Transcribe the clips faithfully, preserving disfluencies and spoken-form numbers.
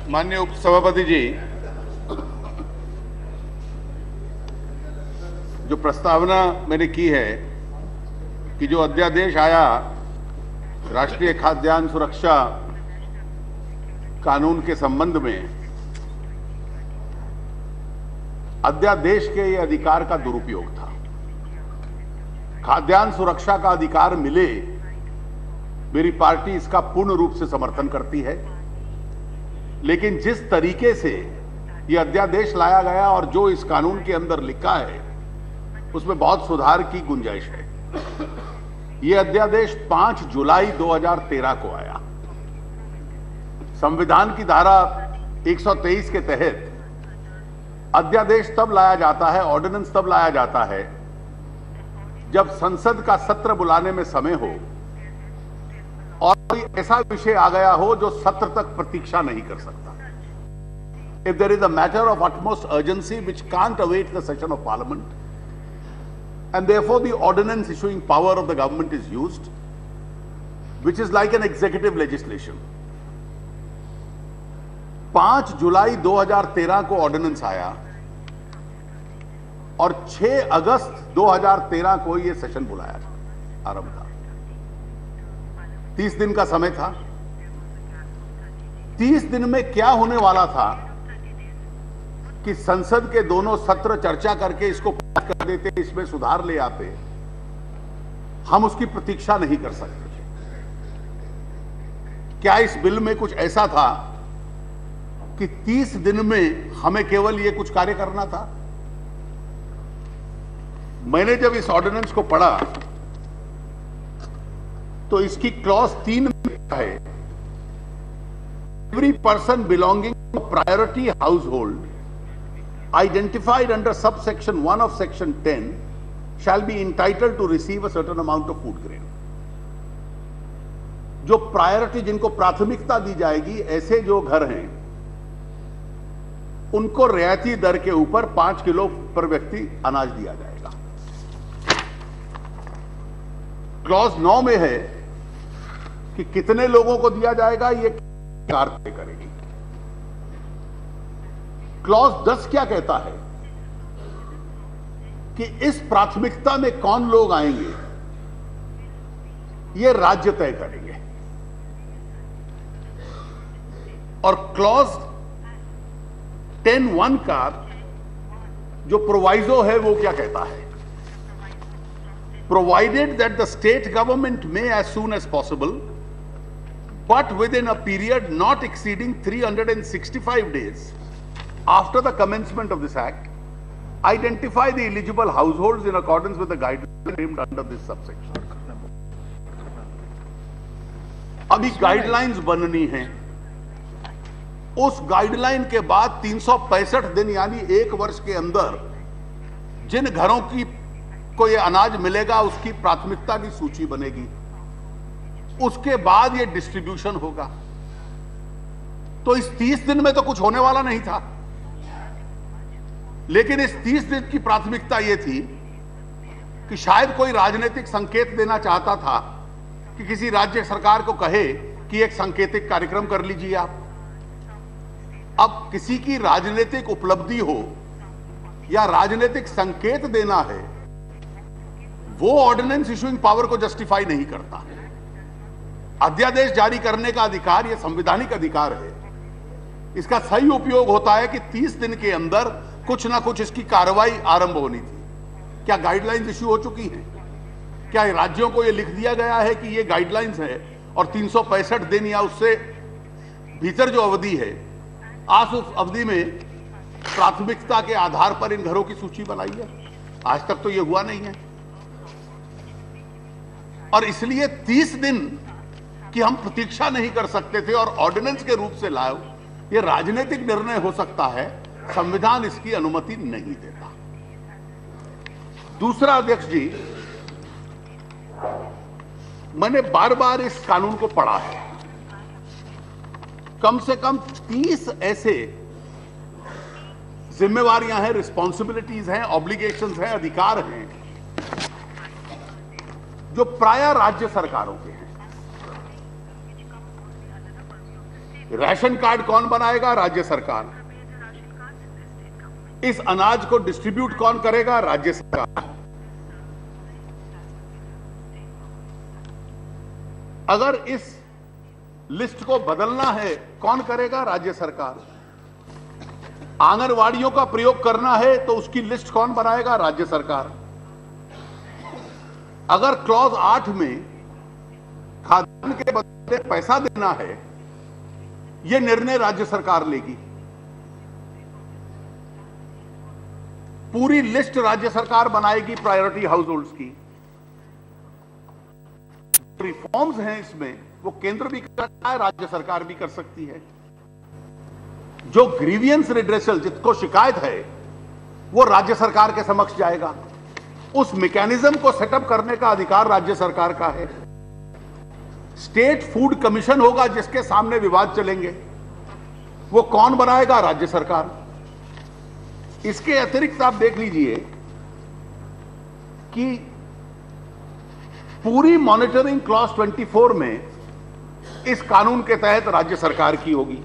माननीय उपसभापति जी, जो प्रस्तावना मैंने की है कि जो अध्यादेश आया राष्ट्रीय खाद्यान्न सुरक्षा कानून के संबंध में, अध्यादेश के ये अधिकार का दुरुपयोग था। खाद्यान्न सुरक्षा का अधिकार मिले, मेरी पार्टी इसका पूर्ण रूप से समर्थन करती है, लेकिन जिस तरीके से यह अध्यादेश लाया गया और जो इस कानून के अंदर लिखा है उसमें बहुत सुधार की गुंजाइश है। यह अध्यादेश पांच जुलाई दो हज़ार तेरह को आया। संविधान की धारा एक सौ तेईस के तहत अध्यादेश तब लाया जाता है, ऑर्डिनेंस तब लाया जाता है जब संसद का सत्र बुलाने में समय हो और कोई ऐसा विषय आ गया हो जो सत्र तक प्रतीक्षा नहीं कर सकता। If there is a matter of utmost urgency which can't await the session of parliament, and therefore the ordinance issuing power of the government is used, which is like an executive legislation. पांच जुलाई दो हज़ार तेरह को ordinance आया और छह अगस्त दो हज़ार तेरह को यह सेशन बुलाया आरंभ था। तीस दिन का समय था। तीस दिन में क्या होने वाला था कि संसद के दोनों सत्र चर्चा करके इसको पास कर देते, इसमें सुधार ले आते। हम उसकी प्रतीक्षा नहीं कर सकते थे। क्या इस बिल में कुछ ऐसा था कि तीस दिन में हमें केवल यह कुछ कार्य करना था? मैंने जब इस ऑर्डिनेंस को पढ़ा तो इसकी क्लॉज तीन में है, every person belonging to priority household identified under subsection one of section ten shall be entitled to receive a certain amount of food grain. जो प्रायोरिटी, जिनको प्राथमिकता दी जाएगी, ऐसे जो घर हैं उनको रियायती दर के ऊपर पांच किलो पर व्यक्ति अनाज दिया जाएगा। क्लॉज नौ में है कि कितने लोगों को दिया जाएगा, ये सरकार तय करेगी। क्लॉज दस क्या कहता है कि इस प्राथमिकता में कौन लोग आएंगे, ये राज्य तय करेंगे। और क्लॉज टेन वन का जो प्रोवाइजो है वो क्या कहता है? Provided that the state government may as soon as possible, but within a period not exceeding three hundred sixty-five days after the commencement of this act, identify the eligible households in accordance with the guidelines named under this subsection. अभी guidelines बननी है। उस guideline के बाद तीन सौ पैंसठ दिन यानी एक वर्ष के अंदर जिन घरों की को ये अनाज मिलेगा उसकी प्राथमिकता की सूची बनेगी। उसके बाद ये डिस्ट्रीब्यूशन होगा। तो इस तीस दिन में तो कुछ होने वाला नहीं था, लेकिन इस तीस दिन की प्राथमिकता ये थी कि शायद कोई राजनीतिक संकेत देना चाहता था कि किसी राज्य सरकार को कहे कि एक सांकेतिक कार्यक्रम कर लीजिए आप। अब किसी की राजनीतिक उपलब्धि हो या राजनीतिक संकेत देना है, वो ऑर्डिनेंस इशूइंग पावर को जस्टिफाई नहीं करता। अध्यादेश जारी करने का अधिकार, यह संवैधानिक अधिकार है। इसका सही उपयोग होता है कि तीस दिन के अंदर कुछ ना कुछ इसकी कार्रवाई आरंभ होनी थी। क्या गाइडलाइंस इश्यू हो चुकी हैं? क्या राज्यों को यह लिख दिया गया है कि यह गाइडलाइंस है और तीन सौ पैंसठ दिन या उससे भीतर जो अवधि है, आज उस अवधि में प्राथमिकता के आधार पर इन घरों की सूची बनाई है? आज तक तो यह हुआ नहीं है। और इसलिए तीस दिन की हम प्रतीक्षा नहीं कर सकते थे और ऑर्डिनेंस के रूप से लाओ, यह राजनीतिक निर्णय हो सकता है, संविधान इसकी अनुमति नहीं देता। दूसरा, अध्यक्ष जी, मैंने बार बार इस कानून को पढ़ा है। कम से कम तीस ऐसे जिम्मेवारियां हैं, रिस्पॉन्सिबिलिटीज हैं, ऑब्लिगेशंस हैं, अधिकार हैं जो प्राय राज्य सरकारों के हैं। राशन कार्ड कौन बनाएगा? राज्य सरकार। इस अनाज को डिस्ट्रीब्यूट कौन करेगा? राज्य सरकार। अगर इस लिस्ट को बदलना है कौन करेगा? राज्य सरकार। आंगनवाड़ियों का प्रयोग करना है तो उसकी लिस्ट कौन बनाएगा? राज्य सरकार। अगर क्लॉज आठ में खाद्यान्न के बदले पैसा देना है, यह निर्णय राज्य सरकार लेगी। पूरी लिस्ट राज्य सरकार बनाएगी प्रायोरिटी हाउस होल्ड्स की। रिफॉर्म्स हैं इसमें, वो केंद्र भी कर सकता है, राज्य सरकार भी कर सकती है। जो ग्रीवियंस रिड्रेसल, जिसको शिकायत है, वो राज्य सरकार के समक्ष जाएगा। उस मैकेनिज्म को सेटअप करने का अधिकार राज्य सरकार का है। स्टेट फूड कमीशन होगा जिसके सामने विवाद चलेंगे, वो कौन बनाएगा? राज्य सरकार। इसके अतिरिक्त आप देख लीजिए कि पूरी मॉनिटरिंग क्लॉज चौबीस में इस कानून के तहत राज्य सरकार की होगी।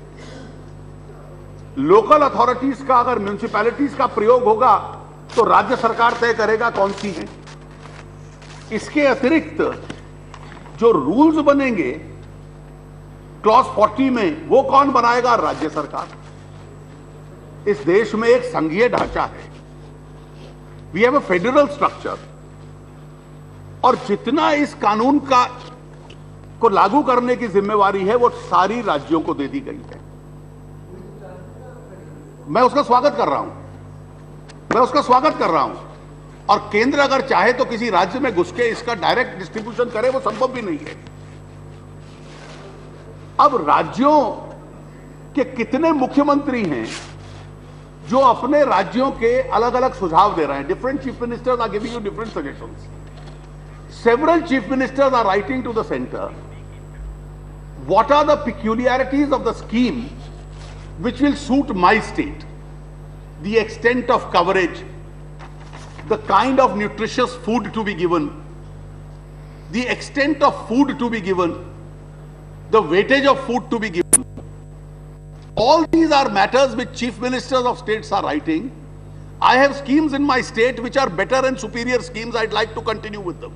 लोकल अथॉरिटीज का, अगर म्युनिसिपैलिटीज का प्रयोग होगा तो राज्य सरकार तय करेगा कौन सी है। इसके अतिरिक्त जो रूल्स बनेंगे क्लॉज चालीस में, वो कौन बनाएगा? राज्य सरकार। इस देश में एक संघीय ढांचा है, we have a federal structure, और जितना इस कानून का को लागू करने की जिम्मेवारी है वो सारी राज्यों को दे दी गई है। मैं उसका स्वागत कर रहा हूं, मैं उसका स्वागत कर रहा हूं। और केंद्र अगर चाहे तो किसी राज्य में घुस के इसका डायरेक्ट डिस्ट्रीब्यूशन करे, वो संभव भी नहीं है। अब राज्यों के कितने मुख्यमंत्री हैं जो अपने राज्यों के अलग अलग सुझाव दे रहे हैं? Different chief ministers are giving you different suggestions. Several chief ministers are writing to the center, what are the peculiarities of the scheme which will suit my state? The extent of coverage, the kind of nutritious food to be given, the extent of food to be given, the weightage of food to be given. All these are matters which chief ministers of states are writing. I have schemes in my state which are better and superior schemes. I'd like to continue with them.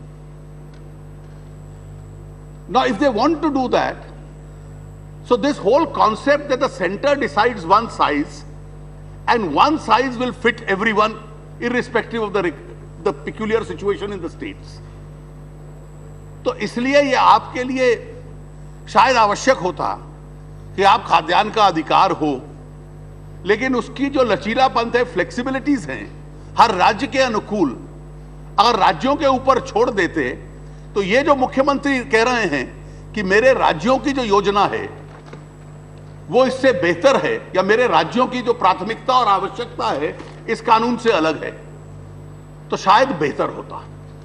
Now, if they want to do that, so this whole concept that the center decides one size and one size will fit everyone irrespective of the, the peculiar situation in the states. तो इसलिए ये आपके लिए शायद आवश्यक होता कि आप खाद्यान्न का अधिकार हो, लेकिन उसकी जो लचीलापन है, फ्लेक्सिबिलिटीज हैं, हर राज्य के अनुकूल अगर राज्यों के ऊपर छोड़ देते तो ये जो मुख्यमंत्री कह रहे हैं कि मेरे राज्यों की जो योजना है वो इससे बेहतर है या मेरे राज्यों की जो प्राथमिकता और आवश्यकता है इस कानून से अलग है, तो शायद बेहतर होता।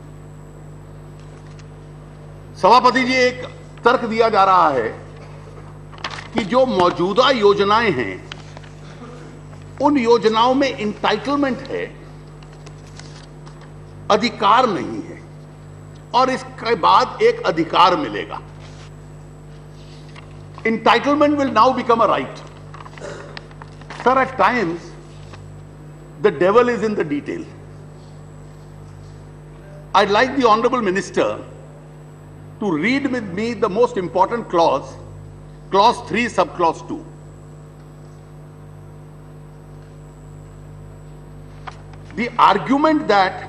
सभापति जी, एक तर्क दिया जा रहा है कि जो मौजूदा योजनाएं हैं उन योजनाओं में इंटाइटलमेंट है, अधिकार नहीं है, और इसके बाद एक अधिकार मिलेगा। Entitlement will now become a right. Sir, at times the devil is in the detail. I'd like the Honorable Minister to read with me the most important clause, clause three, subclause two. The argument that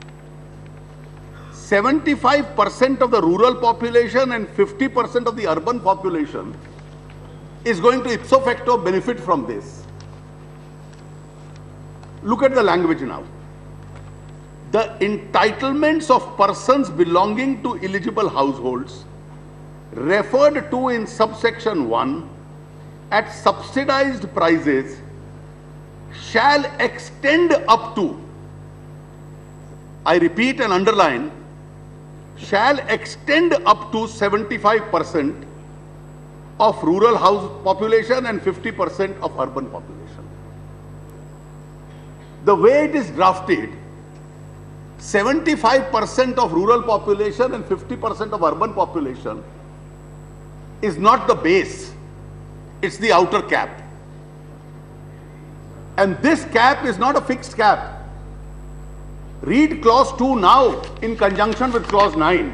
seventy-five percent of the rural population and fifty percent of the urban population is going to ipso facto benefit from this. Look at the language now. The entitlements of persons belonging to eligible households referred to in subsection one at subsidized prices shall extend up to, I repeat and underline, shall extend up to seventy-five percent of rural house population and fifty percent of urban population. The way it is drafted, seventy-five percent of rural population and fifty percent of urban population is not the base. It's the outer cap. And this cap is not a fixed cap. Read clause two now in conjunction with clause nine.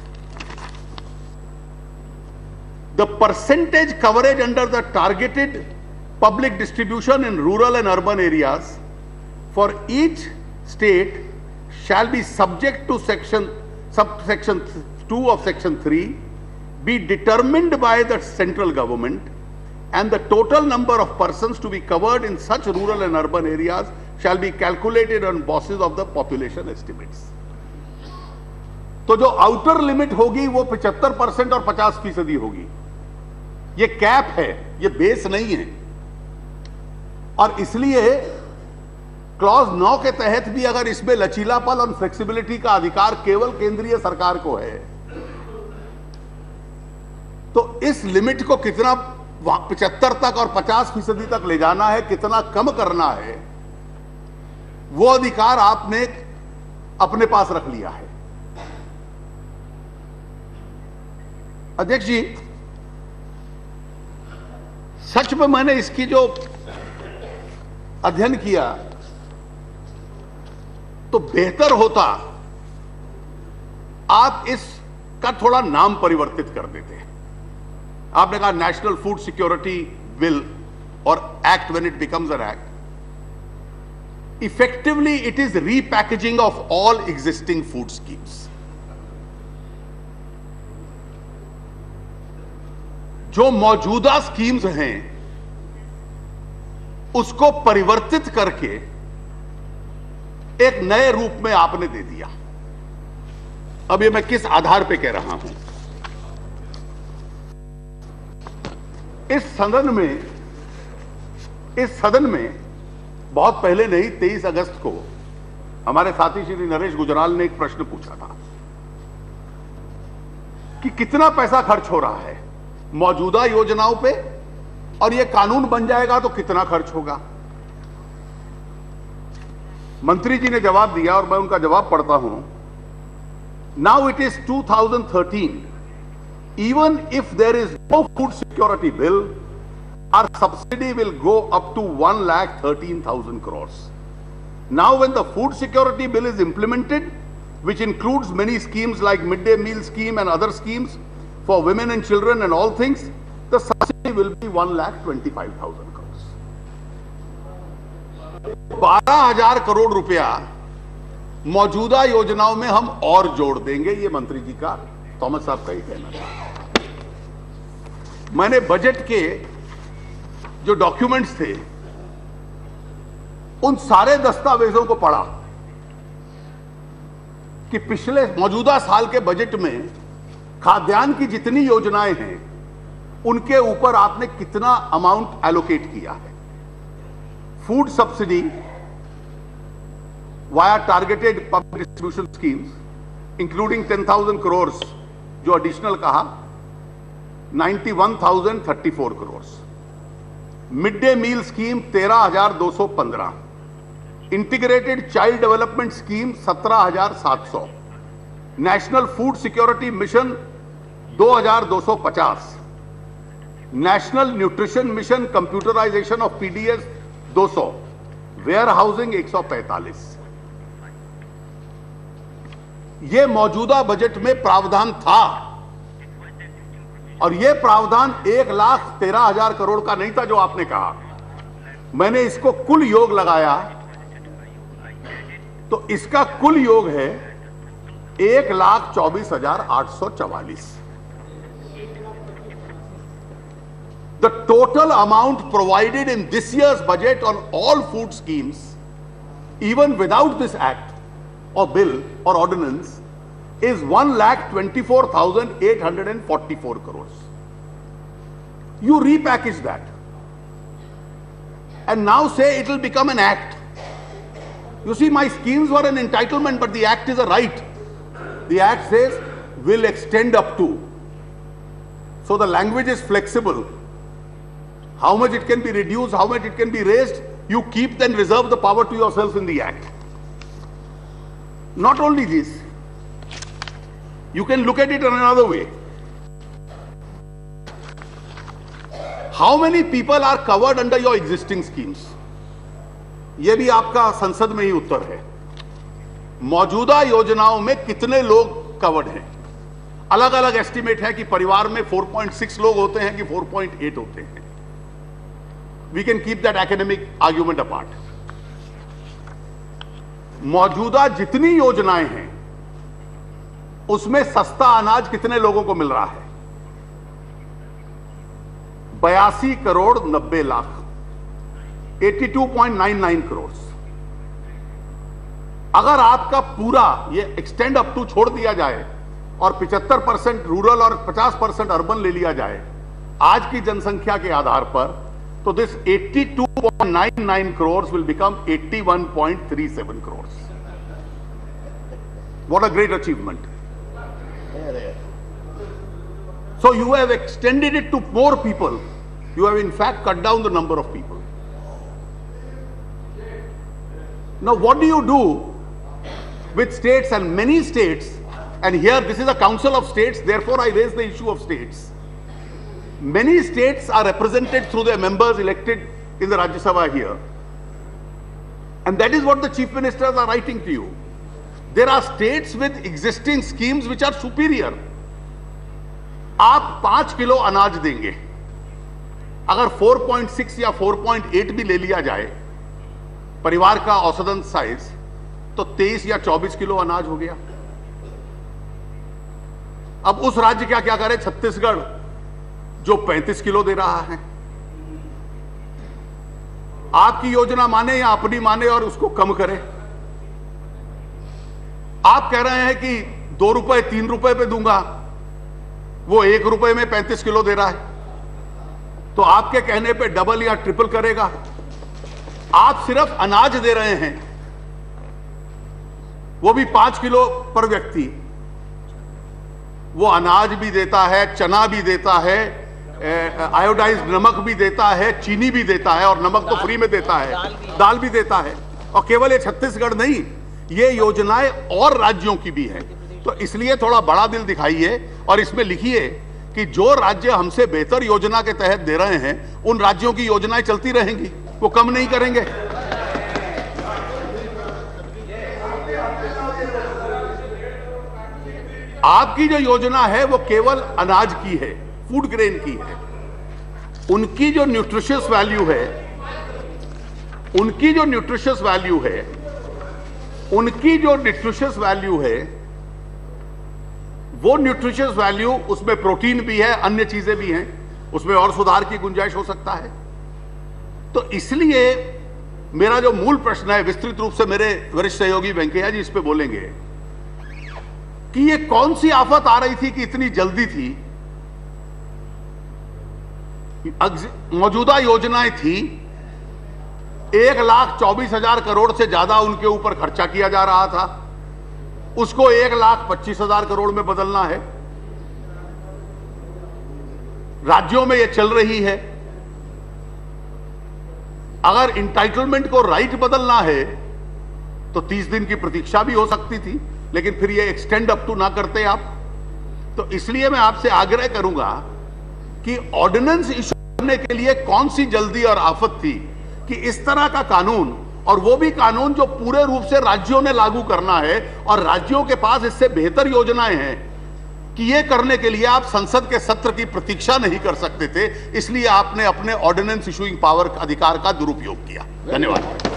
The percentage coverage under the targeted public distribution in rural and urban areas for each state shall be subject to section subsection two of section three, be determined by the central government, and the total number of persons to be covered in such rural and urban areas shall be calculated on basis of the population estimates. तो जो outer limit होगी वो पचहत्तर percent और पचास फीसदी होगी. ये कैप है, ये बेस नहीं है. और इसलिए क्लॉज नौ के तहत भी अगर इसमें लचीलापन और फ्लेक्सिबिलिटी का अधिकार केवल केंद्रीय सरकार को है, तो इस लिमिट को कितना पचहत्तर तक और पचास फीसदी तक ले जाना है, कितना कम करना है, वो अधिकार आपने अपने पास रख लिया है. अध्यक्ष जी, सच में मैंने इसकी जो अध्ययन किया तो बेहतर होता आप इसका थोड़ा नाम परिवर्तित कर देते. आपने कहा नेशनल फूड सिक्योरिटी बिल और act when it becomes an act. Effectively it is repackaging of all existing food schemes. जो मौजूदा स्कीम्स हैं उसको परिवर्तित करके एक नए रूप में आपने दे दिया. अब ये मैं किस आधार पे कह रहा हूं? इस सदन में इस सदन में बहुत पहले नहीं, तेईस अगस्त को हमारे साथी श्री नरेश गुजराल ने एक प्रश्न पूछा था कि कितना पैसा खर्च हो रहा है मौजूदा योजनाओं पे, और ये कानून बन जाएगा तो कितना खर्च होगा. मंत्री जी ने जवाब दिया और मैं उनका जवाब पढ़ता हूं. Now it is two thousand thirteen. Even if there is no food security bill, our subsidy will go up to one lakh thirteen thousand crores. Now when the food security bill is implemented, which includes many schemes like midday meal scheme and other schemes for women and children and all things, the subsidy will be one lakh twenty-five thousand crores. बारह हजार करोड़ रुपया मौजूदा योजनाओं में हम और जोड़ देंगे. ये मंत्री जी का, थॉमस साहब का ही कहना था. मैंने बजट के जो डॉक्यूमेंट्स थे उन सारे दस्तावेजों को पढ़ा कि पिछले मौजूदा साल के बजट में खाद्यान्न की जितनी योजनाएं हैं उनके ऊपर आपने कितना अमाउंट एलोकेट किया है. Food subsidy via targeted public distribution schemes including ten thousand crore जो एडिशनल कहा, ninety one thousand thirty four crore. Mid day meal scheme तेरह हजार दो सौ पंद्रह. इंटीग्रेटेड चाइल्ड डेवलपमेंट स्कीम सत्रह हजार सात सौ. नेशनल फूड सिक्योरिटी मिशन दो हजार दो सौ पचास. National nutrition mission computerisation of PDS दो सौ. वेयर हाउसिंग एक सौ पैंतालीस. यह मौजूदा बजट में प्रावधान था और यह प्रावधान एक लाख तेरह हजार करोड़ का नहीं था जो आपने कहा. मैंने इसको कुल योग लगाया तो इसका कुल योग है एक लाख चौबीस हजार आठ सौ चवालीस. The total amount provided in this year's budget on all food schemes, even without this act or bill or ordinance, is one lakh twenty-four thousand eight hundred forty-four crores. You repackage that and now say it will become an act. You see, my schemes were an entitlement, but the act is a right. The act says will extend up to. So the language is flexible. How much it can be reduced, how much it can be raised, you keep and reserve the power to yourself in the act. Not only this, you can look at it in another way. How many people are covered under your existing schemes? यह भी आपका संसद में ही उत्तर है। मौजूदा योजनाओं में कितने लोग कवर्ड हैं? अलग अलग एस्टिमेट है कि परिवार में चार पॉइंट छह लोग होते हैं कि चार पॉइंट आठ होते हैं। We can keep that academic argument apart. मौजूदा जितनी योजनाएं हैं उसमें सस्ता अनाज कितने लोगों को मिल रहा है? बयासी करोड़ नब्बे लाख, बयासी पॉइंट नौ नौ करोड़। अगर आपका पूरा ये एक्सटेंड अप टू छोड़ दिया जाए और पचहत्तर परसेंट रूरल और पचास परसेंट अर्बन ले लिया जाए आज की जनसंख्या के आधार पर, तो दिस बयासी पॉइंट नौ नौ करोड़ विल बिकम इक्यासी पॉइंट तीस सात crore. What a great achievement. So you have extended it to more people. You have in fact cut down the number of people. Now what do you do with states, and many states, and here this is a council of states, therefore I raise the issue of states. Many states are represented through their members elected in the Rajya Sabha here. And that is what the chief ministers are writing to you. There are states with existing schemes which are superior. आप पांच kilo अनाज देंगे, अगर चार point छह या चार point आठ भी ले लिया जाए परिवार का औसतन साइज, तो तेईस या चौबीस किलो अनाज हो गया। अब उस राज्य क्या क्या करे, छत्तीसगढ़, जो पैंतीस किलो दे रहा है। आपकी योजना माने या अपनी माने और उसको कम करे। आप कह रहे हैं कि दो रुपए तीन रुपए पे दूंगा, वो एक रुपए में पैंतीस किलो दे रहा है, तो आपके कहने पे डबल या ट्रिपल करेगा। आप सिर्फ अनाज दे रहे हैं, वो भी पांच किलो पर व्यक्ति। वो अनाज भी देता है, चना भी देता है, आयोडाइज्ड नमक भी देता है, चीनी भी देता है, और नमक तो फ्री में देता है, दाल भी देता है। और केवल ये छत्तीसगढ़ नहीं, ये योजनाएं और राज्यों की भी हैं। तो इसलिए थोड़ा बड़ा दिल दिखाइए और इसमें लिखिए कि जो राज्य हमसे बेहतर योजना के तहत दे रहे हैं उन राज्यों की योजनाएं चलती रहेंगी, वो कम नहीं करेंगे। आपकी जो योजना है वो केवल अनाज की है, फूड ग्रेन की है। उनकी जो न्यूट्रिशियस वैल्यू है, उनकी जो न्यूट्रिशियस वैल्यू है उनकी जो न्यूट्रिशियस वैल्यू है वो न्यूट्रिशियस वैल्यू, उसमें प्रोटीन भी है, अन्य चीजें भी हैं, उसमें और सुधार की गुंजाइश हो सकता है। तो इसलिए मेरा जो मूल प्रश्न है, विस्तृत रूप से मेरे वरिष्ठ सहयोगी वेंकैया जी इस पे बोलेंगे कि ये कौन सी आफत आ रही थी कि इतनी जल्दी थी। मौजूदा योजनाएं थी, एक लाख चौबीस हजार करोड़ से ज्यादा उनके ऊपर खर्चा किया जा रहा था, उसको एक लाख पच्चीस हजार करोड़ में बदलना है। राज्यों में यह चल रही है। अगर इंटाइटलमेंट को राइट बदलना है तो तीस दिन की प्रतीक्षा भी हो सकती थी, लेकिन फिर ये एक्सटेंड अप टू ना करते आप। तो इसलिए मैं आपसे आग्रह करूंगा कि ऑर्डिनेंस इशू करने के लिए कौन सी जल्दी और आफत थी कि इस तरह का कानून, और वो भी कानून जो पूरे रूप से राज्यों ने लागू करना है, और राज्यों के पास इससे बेहतर योजनाएं हैं कि ये करने के लिए आप संसद के सत्र की प्रतीक्षा नहीं कर सकते थे। इसलिए आपने अपने ऑर्डिनेंस इशूइंग पावर अधिकार का दुरुपयोग किया। धन्यवाद।